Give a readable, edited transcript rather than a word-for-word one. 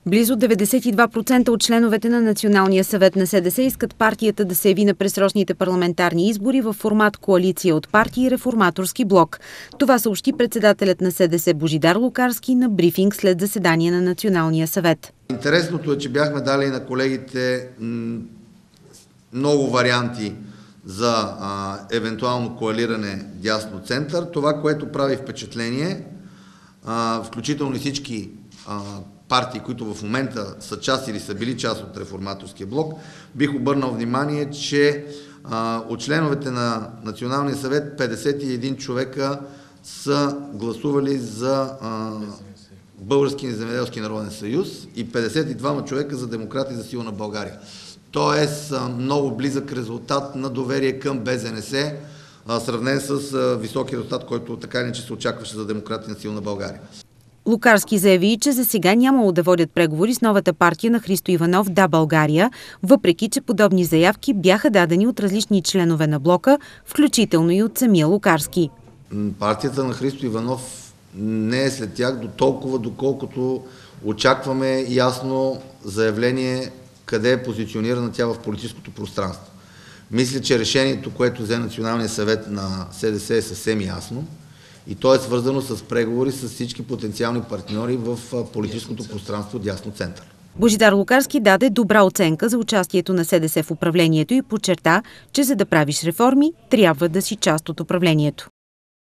Близо 92% от членовете на Националния съвет на СДС искат партията да се яви на предсрочните парламентарни избори в формат коалиция от партии и реформаторски блок. Това съобщи председателят на СДС Божидар Лукарски на брифинг след заседание на Националния съвет. Интересното е, че бяхме дали на колегите много варианти за евентуално коалиране дясно-център. Това, което прави впечатление, включително и всички партии, които в момента са част или са били част от реформаторския блок, бих обърнал внимание, че от членовете на Националния съвет 51 човека са гласували за Български земеделски народен съюз и 52 човека за Демократи за силна България. Тоест много близък резултат на доверие към БЗНС, сравнен с високия резултат, който така иначе се очакваше за Демократи на силна България. Лукарски заяви, че за сега нямало да водят преговори с новата партия на Христо Иванов «Да, България», въпреки че подобни заявки бяха дадени от различни членове на блока, включително и от самия Лукарски. Партията на Христо Иванов не е след тях до толкова, доколкото очакваме ясно заявление къде е позиционирана тя в политическото пространство. Мисля, че решението, което взе Националния съвет на СДС е съвсем ясно и то е свързано с преговори с всички потенциални партньори в политическото пространство дясно-център. Божидар Лукарски даде добра оценка за участието на СДС в управлението и подчерта, че за да правиш реформи, трябва да си част от управлението.